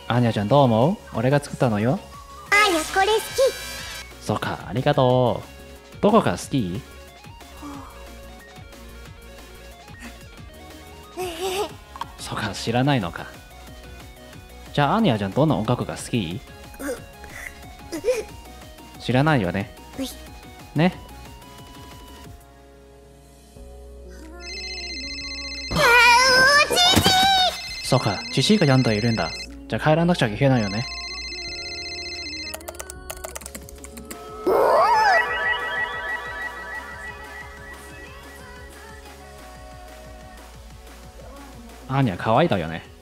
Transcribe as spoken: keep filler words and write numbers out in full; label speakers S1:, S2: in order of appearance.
S1: アーニャちゃんどう思う？俺が作ったのよ。
S2: あーにゃこれ好
S1: そうか、ありがとう。どこが好き？そうか、知らないのか。じゃあアーニャちゃんどんな音楽が好き？知らないよね。
S2: き。うい。
S1: ね。
S2: あーおじいじ
S1: そうか、ジジイが病んでいるんだ。じゃあ帰らなくちゃいけないよね。アーニャ可愛いだよね。